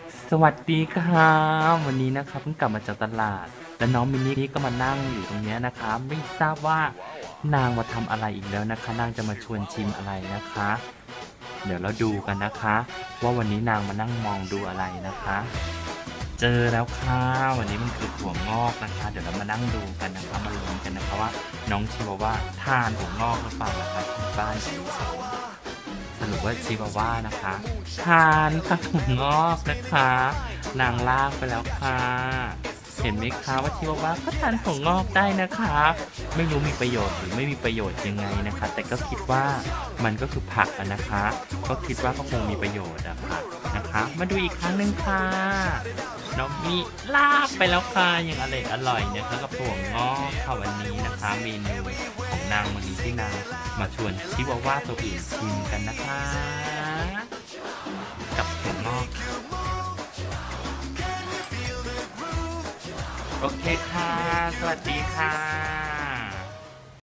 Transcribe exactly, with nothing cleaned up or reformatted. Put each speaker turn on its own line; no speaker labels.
สวัสดีครับวันนี้นะครับเพิ่งกลับมาจากตลาดและน้องมินนี่ก็มานั่งอยู่ตรงนี้นะคะไม่ทราบว่านางมาทำอะไรอีกแล้วนะคะนางจะมาชวนชิมอะไรนะคะเดี๋ยวเราดูกันนะคะว่าวันนี้นางมานั่งมองดูอะไรนะคะเจอแล้วค่ะวันนี้มันคือถั่วงอกนะคะเดี๋ยวเรามานั่งดูกันนะคะมาลุ้นกันนะคะว่าน้องชิวาว่าทานถั่วงอกหรือเปล่านะคะที่บ้านของดิฉันสรุปว่าชิวาว่านะคะทานค่ะถั่วงอกนะคะนางลากไปแล้วค่ะเห็นไหมคะว่าชิวาว่าก็ทานถั่วงอกได้นะคะไม่รู้มีประโยชน์หรือไม่มีประโยชน์ยังไงนะคะแต่ก็คิดว่ามันก็คือผักอะนะคะก็คิดว่าก็คงมีประโยชน์อะค่ะนะคะมาดูอีกครั้งหนึ่งค่ะน้องมีลากไปแล้วค่ะยังอร่อยอร่อยนะคะกับถั่วงอกค่ะวันนี้นะคะเมนูของนางวันนี้ที่นางมาชวนชิวาว่าตัวอื่นชิมกันนะคะกับถั่วงอกโอเคค่ะสวัสดีค่ะ